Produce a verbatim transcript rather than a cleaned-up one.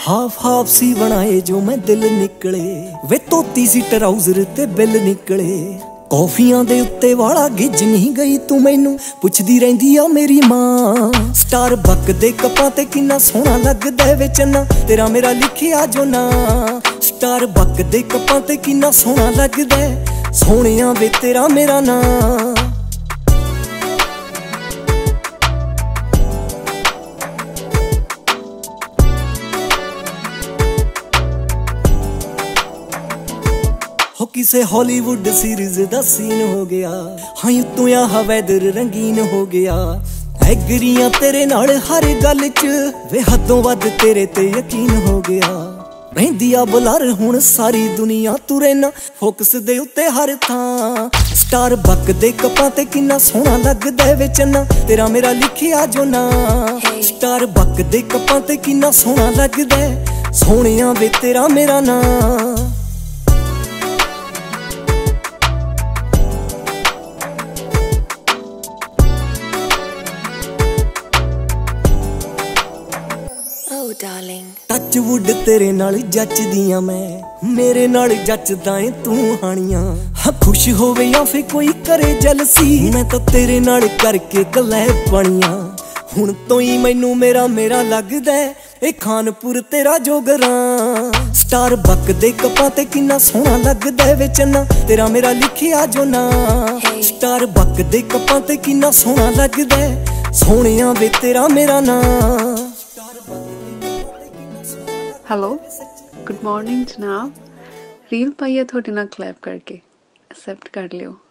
Half half C बनाए जो मैं दिल निकले वे तोती सी ट्राउजर ते बिल निकले कॉफियां दे उत्ते वाला गिज नहीं गई तू मैनू पुछदी रहिंदी आ मेरी मां स्टार बक दे कपां ते किन्ना सोहना लगदा वे चन्ना तेरा मेरा लिखिया जो ना स्टार बक दे कपां ते किन्ना सोहना लगदा सोहणिया वे तेरा मेरा ना हो किसे हॉलीवुड सीरीज दा सीन हो गया हाँ तू या वैदर रंगीन हो गया एग्रियां तेरे नाल हर गल च वे हदों वध तेरे ते यकीन हो गया रहिंदी आ बुलर हुण सारी दुनिया तू रहना फोकस दे उत्ते हर थां स्टार बक दे कपां ते किन्ना सोहना लगदा वे चन्ना तेरा मेरा लिखिया जो ना स्टार बक दे कपां ते किन्ना सोहना लगदा सोहणिया वे तेरा मेरा ना टच वुड तेरे नाल जचदियां मैं मेरे नाल जचदा ऐ तू हानियां हाँ खुश होवे या फिर कोई करे जलसी मैं तो तेरे नाल करके कलै बनियां हुण तो ही मैनू मेरा मेरा लगदा ए खानपुर तेरा जोगरा स्टार बक दे कपां ते किन्ना सोहना लगदा वे चन्ना तेरा मेरा लिखिया जो ना स्टार बक दे कपां ते किन्ना सोहना लगदा सोहणिया वे तेरा मेरा ना हेलो गुड मॉर्निंग जनाब रील पाई है थोड़े ना क्लैप करके एक्सेप्ट कर लियो।